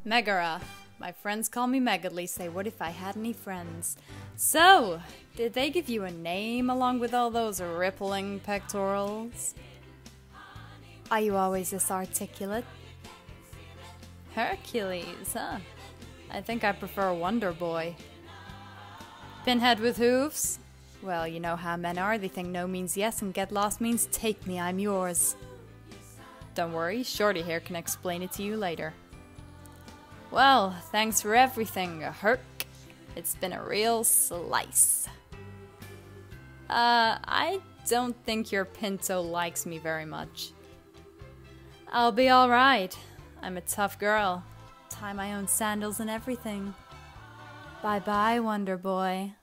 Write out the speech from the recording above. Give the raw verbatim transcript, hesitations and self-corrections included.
Megara. My friends call me Megally, say what if I had any friends? So, did they give you a name along with all those rippling pectorals? Are you always this articulate? Hercules, huh? I think I prefer Wonder Boy. Pinhead with hooves? Well, you know how men are, they think no means yes and get lost means take me, I'm yours. Don't worry, Shorty here can explain it to you later. Well, thanks for everything, Herc. It's been a real slice. Uh, I don't think your Pinto likes me very much. I'll be alright. I'm a tough girl. Tie my own sandals and everything. Bye-bye, Wonder Boy.